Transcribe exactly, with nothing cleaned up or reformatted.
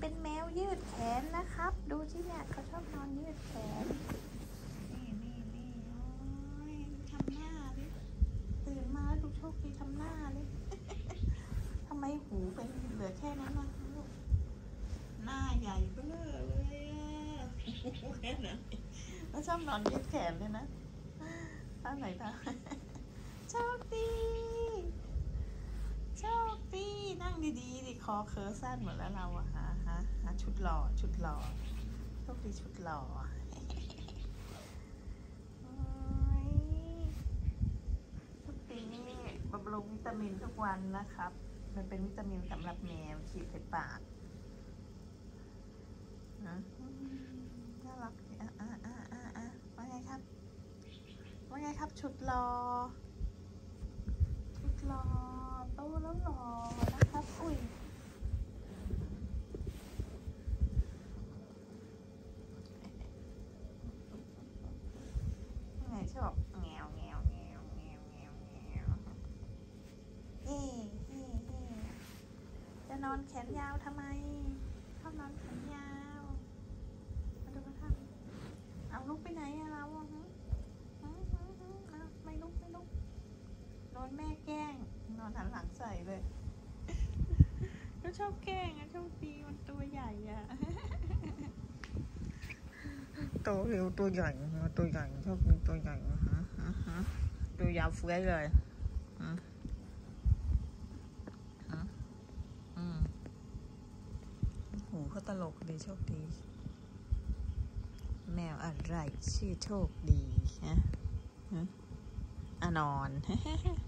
เป็นแมวยืดแขนนะครับดูที่เนี่ยเขาชอบนอนยืดแขนนี่นี่นี่โอ้ยทำหน้าดิตื่นมาดูโชคดีทำหน้าดิทำไมหูเป็นเหลือแค่นั้นนะลูกหน้าใหญ่เบ้อเลยอะแค่นั้นแล้วชอบนอนยืดแขนเลยนะท่าไหนท่าโชคดีโชคดีนั่งดีๆดิคอเคอสั้นหมดแล้วเราอะฮะฮะฮะชุดหล่อชุดหล่อโชคดีชุดหล่อทุกปีนี่บำรุงวิตามินทุกวันนะครับมันเป็นวิตามินสำหรับแมวฉีดใส่ปากนะน่ารักอ่ะอ่ะอ่ะอ่ะอ่ะว่าไงครับว่าไงครับชุดหล่อชุดหล่อโตแล้วหล่อนะครับอุ้ยไงชอบแงวแงวแงวแงวแงวแงวเฮ้เฮ้เฮ้จะนอนแขนยาวทำไมชอบนอนแขนยาวมาดูมาทำเอาลุกไปไหนอะเราอะฮะไม่ลุกไม่ลุกโดนแม่แกล้งนอนหันหลังใส่เลยก็ชอบแกล้งอะชอบตีมันตัวใหญ่อะโตเร็วตัวใหญ่ตัวใหญ่ชอบเป็นตัวใหญ่ฮะฮะฮะตัวยาวเฟ้ยเลยอืมอืมหูเขาตลกดีโชคดีแมวอะไรชื่อโชคดีฮะฮะอ่ะนอน